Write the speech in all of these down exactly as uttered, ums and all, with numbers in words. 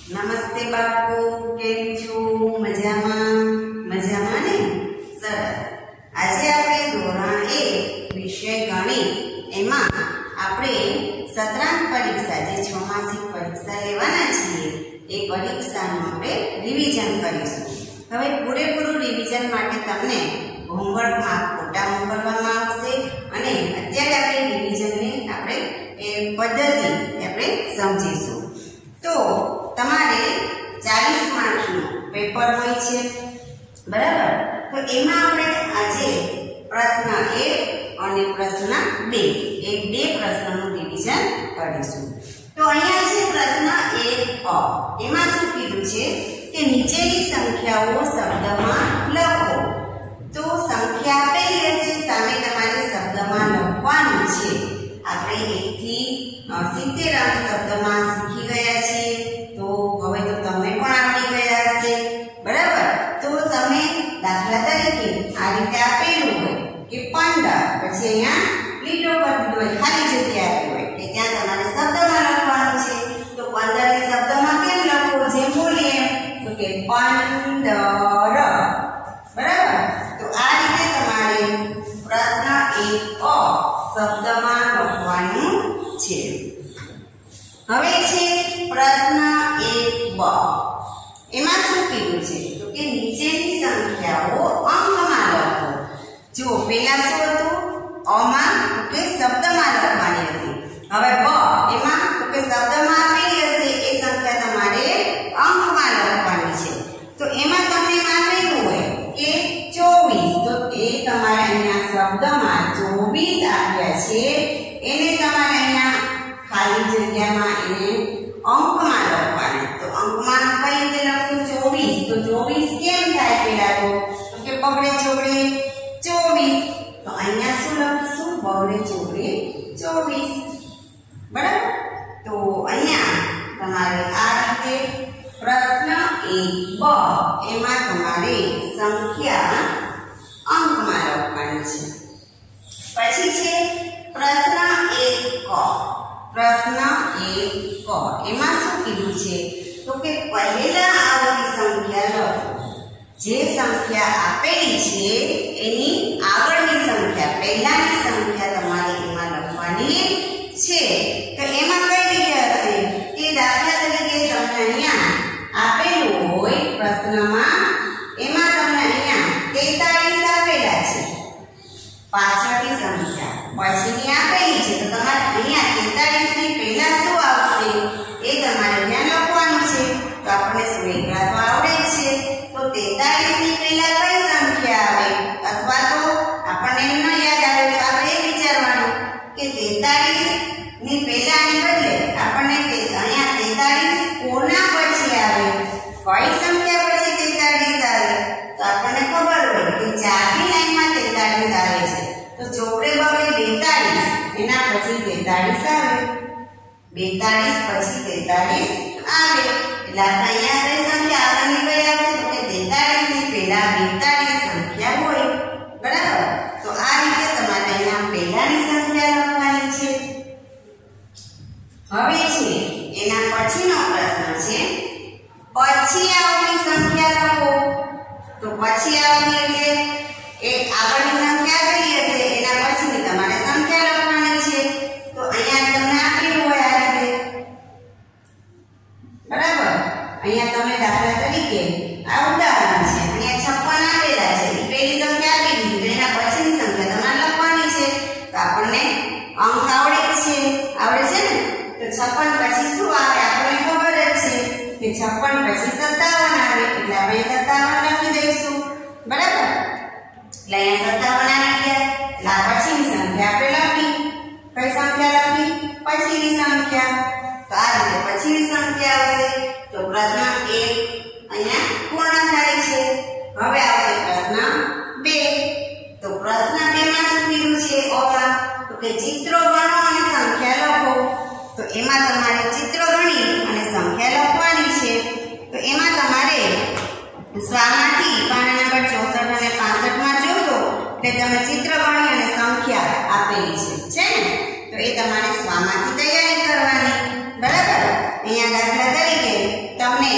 નમસ્તે બાળકો, કેમ છો? મજામાં? મજામાં ને? સરસ. આજે આપણે ધોરણ એક વિષય ગણિત એમાં આપણે સત્રાંત પરીક્ષા જે છમાસિક પરીક્ષા લેવાના છીએ એ પરીક્ષાનું આપણે રિવિઝન કરીશું. હવે પૂરેપૂરું રિવિઝન માટે તમને હોમવર્કમાં ફોટા મોકલવામાં આવશે અને અત્યારે આપણે રિવિઝનની આપણે એ પદ્ધતિ આપણે સમજીશું. તો તમારે ચાલીસ માર્કનું પેપર હોય છે, બરાબર? તો એમાં આપણે આજે પ્રશ્ન એક અને પ્રશ્ન બે એ બે પ્રશ્નોનું રિવિઝન કરીશું. તો અહીંયા છે પ્રશ્ન એક અ. એમાં શું કીધું છે કે નીચેની સંખ્યાઓ શબ્દમાં લખો. તો સંખ્યા આપેલી હશે, સામે તમારે શબ્દમાં લખવાનું છે. આપણે એક થી સિત્તેર અંક શબ્દમાં શીખી ગયા છીએ, તો હવે તો તમે પણ આવડી ગયા હશે, બરાબર? તો તમે દાખલા તરીકે આ રીતે આપેલું હોય કે પંદર, પછી અહીંયા લીટો કરી હોય, ખાલી જગ્યા આપી હોય કે ત્યાં તમારે શબ્દમાં લખવાનું છે. તો પંદર ને શબ્દમાં કેમ લખવો? જેમ બોલીએ તો કે પંદર, બરાબર? તો આ રીતે તમારે પ્રશ્ન એક અ શબ્દમાં લખવાનું છે. હવે છે પ્રશ્ન એક બ. એમાં શું કીધું છે તો કે નીચેની સંખ્યાઓ અંકમાં લખો. જો પહેલા શું હતું? અમાં તો કે શબ્દમાં લખવાની હતી. હવે બ એમાં તો કે શબ્દમાં આપેલી હશે એ સંખ્યા તમારે અંકમાં લખવાની છે. તો એમાં તમને આપેલું હોય કે ચોવીસ, તો એ તમારે અહીંયા શબ્દમાં ચોવીસ આપ્યા છે, એને તમારે અહીંયા ખાલી જગ્યામાં એને અંકમાં લખવાના. તો અંકમાં કઈ રીતે લખશું? ચોવીસ. તો ચોવીસ કેમ થાય? પેલા તો કે બગડે ચોગડે ચોવીસ. તો અહીંયા શું લખશું? બગડે ચોગડે ચોવીસ, બરાબર? તો અહીંયા તમારે આ રીતે પ્રશ્ન એક બ એમાં તમારે સંખ્યા અંકમાં લખવાની છે. પછી છે પ્રશ્ન એક ક. પ્રશ્ન એક ક એમાં શું કીધું છે તો કે પહેલા આવતી સંખ્યા લખો. જે સંખ્યા આપેલી છે એની આગળની સંખ્યા, પહેલાની સંખ્યા તમારે એમાં લખવાની છે. તો એમાં કઈ રીતે હશે કે દાખલા તરીકે તમને અહીંયા આપેલું હોય પ્રશ્નમાં, એમાં તમને અહીંયા તેતાલીસ આપેલા છે, પાછળની સંખ્યા પછીની આપેલી છે. તો તમારે અહીંયા તેતાલીસ ની પહેલા શું આવશે એ તમારે ત્યાં લખવાનું છે. તો આપણે સ્વેગડા તો આવડે જ છે. તો તેતાલીસ ની પહેલા કઈ સંખ્યા આવે, અથવા તો આપણને એમ ન યાદ આવે તો આપણે એ વિચારવાનું કે તેતાલીસ ની પહેલાની બદલે આપણને અહીંયા તેતાલીસ કોના પછી આવે, કઈ સંખ્યા પછી તેતાલીસ આવે? તો આપણને ખબર હોય કે ચારની લાઈનમાં તેતાલીસ આવે છે. તો ચોપડે બગડે બેતાલીસ, એના પછી તેતાલીસ આવે, બેતાલીસ પછી તેતાલીસ આવે. એટલે આપણે અહીંયા કઈ સંખ્યા આગળની કઈ આવશે તો કે તેતાલીસ ની પહેલા બેતાલીસ સંખ્યા હોય, બરાબર? તો આ રીતે તમારે અહીંયા પહેલાની સંખ્યા લખવાની છે. હવે છે એના પછીનો પ્રશ્ન છે પછી આવતી સંખ્યા લખો. તો પછી આવતી એટલે એ આગળની સંખ્યા આપેલી હશે, એના પછીની તમારે સંખ્યા લખવાની છે. તો અહીંયા તમને આપેલું હોય આ રીતે, બરાબર? અહીંયા તમે દાખલા તરીકે આ ઉદાહરણ છે, અહીંયા છપ્પન આપેલા છે, એ પહેલી સંખ્યા આપી દીધી, તો એના પછીની સંખ્યા તમારે લખવાની છે. તો આપણને અંક આવડે છે, આવડે છે ને? તો છપ્પન પછી શું આવે આપણને ખબર જ છે કે છપ્પન પછી સત્તાવન આવે, એટલે આપણે સત્તાવન લખી દઈશું, બરાબર? એટલે અહીંયા સત્તાવન આવી ગયા. એટલે આ પછીની સંખ્યા આપણે લખી. કઈ સંખ્યા લખી? પછીની સંખ્યા. તો આ રીતે પછીની સંખ્યા આવશે. તો પ્રશ્ન એક અહીંયા પૂર્ણ થાય છે. હવે આવશે પ્રશ્ન બે. તો પ્રશ્ન બે માં શું કીધું છે? ઓમાં તો કે ચિત્રો ગણો અને સંખ્યા લખો. તો એમાં તમારે ચિત્ર ગણી અને સંખ્યા લખવાની છે. તો એમાં તમારે સ્વામાંથી પાના નંબર ચોસઠ અને પાસઠ માં જોશો એટલે તમે ચિત્ર ગણી અને સંખ્યા આપેલી છે છે ને? તો એ તમારે સ્વામાંથી તૈયારી કરવાની, બરાબર? અહીંયા દાખલા તરીકે તમને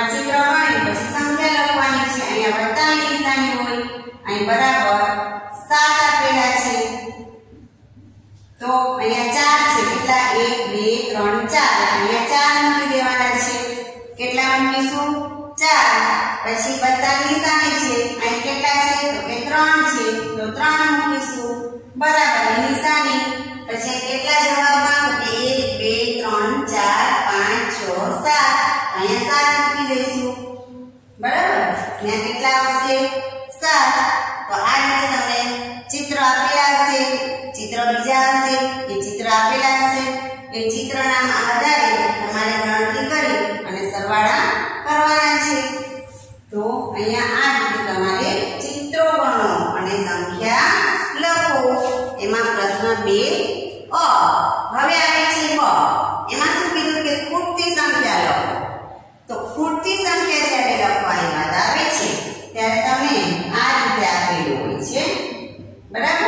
ચિત્ર ગણી પછી સંખ્યા લખવાની છે. અહીંયા વત્તાની નિશાની હોય, અહીં બરાબર સાત આપેલા છે. તો અહીંયા ચાર છે. કેટલા? એક બે ત્રણ ચાર. અહીંયા ચાર મૂકી દેવાના છે. કેટલા મૂકીશું? ચાર. પછી વત્તાની નિશાની છે. અહીં કેટલા છે? તો કે ત્રણ છે. તો ત્રણ મૂકીશું. બરાબર નિશાની. પછી કેટલા જવાબમાં? તો એક બે ત્રણ ચાર પાંચ છ સાત. અહીંયા સાત મૂકી દઈશું. બરાબર. અહીંયા કેટલા આવશે? સાત. તો આ રીતે તમને ચિત્ર આપેલા હશે, ચિત્ર બીજા હશે, એ ચિત્ર આપેલા હશે, એ ચિત્રના આધારે તમારે ગણતરી કરી અને સરવાળા કરવાના છે. તો અહીંયા આ રીતે તમારે ચિત્રો ગણો અને સંખ્યા લખો. એમાં પ્રશ્ન બે અ. હવે આવે છે બ. એમાં શું કીધું કે ખૂટતી સંખ્યા લખો. તો ખૂટતી સંખ્યા જ્યારે લખવાની વાત આવે છે ત્યારે તમે આ રીતે આપેલું હોય છે. બરાબર.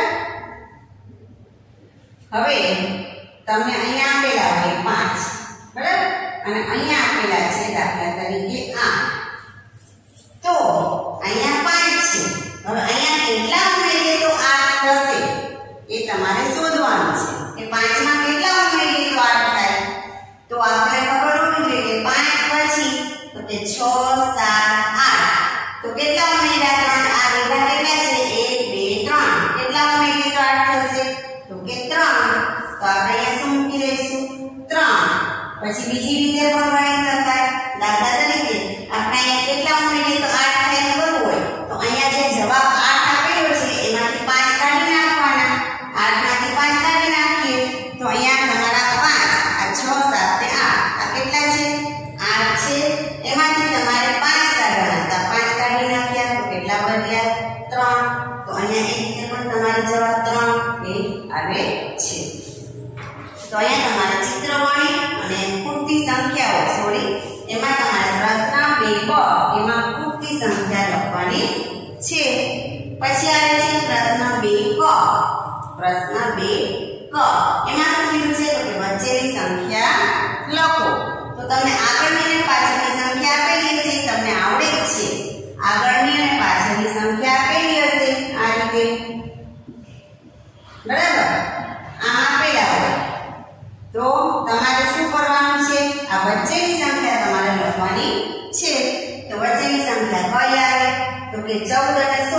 હવે તમને અહીંયા આપેલા હોય પાંચ. બરાબર. અને અહીંયા આપેલા છે દાખલા તરીકે આઠ. તો અહીંયા પાંચ છે. હવે અહીંયા કેટલા ઉમેરીએ તો આઠ થશે એ તમારે શોધવાનું છે કે પાંચ માં કેટલા ઉમેરીએ તો આઠ થાય. તો આપણે ખબર હોવી જોઈએ કે પાંચ પછી તો કે છ સાત આઠ. તો કેટલા ઉમેર્યા? ત્રણ. આ બધા કેટલા છે? એક બે ત્રણ. કેટલા ઉમેરીએ તો આઠ થશે? તો કે ત્રણ. તો આપણે અહીંયા શું મૂકી દઈશું? ત્રણ. પછી બીજી રીતે પણ ગણી શકાય. દાખલા તરીકે આપણે અહીંયા કેટલા ઉમેરીએ તો આઠ થાય ખબર હોય તો અહીંયા જે જવાબ આઠ આપેલો છે એમાંથી પાંચ કાઢી નાખવાના. આઠ માંથી પાંચ કાઢી નાખીએ તો અહીંયા તમારા પાંચ. આ છ સાત ને આઠ. આ કેટલા છે? આઠ છે. એમાંથી તમારે પાંચ કાઢવાના હતા. પાંચ કાઢી નાખ્યા તો કેટલા વધ્યા? ત્રણ. તો અહીંયા એ રીતે પણ તમારો જવાબ ત્રણ એ આવે છે. તો અહીંયા તમારે ચિત્ર ગણી અને ખૂટતી સંખ્યાઓ સોરી એમાં તમારે પ્રશ્ન બે બ એમાં ખૂટતી સંખ્યા લખવાની છે. પછી આવે છે પ્રશ્ન બે ક. પ્રશ્ન બે ક એમાં શું કીધું છે તો કે વચ્ચેની સંખ્યા લખો. તો તમને આગળની અને પાછળની સંખ્યા આપેલી હશે, તમને આવડે જ છે. આગળની અને પાછળની સંખ્યા આપેલી હશે આ રીતે. બરાબર. આમ આપેલા હોય તો તમારે શું કરવાનું છે? આ વચ્ચેની સંખ્યા તમારે લખવાની છે. તો વચ્ચેની સંખ્યા કઈ આવે? તો કે ચૌદ અને સોળ.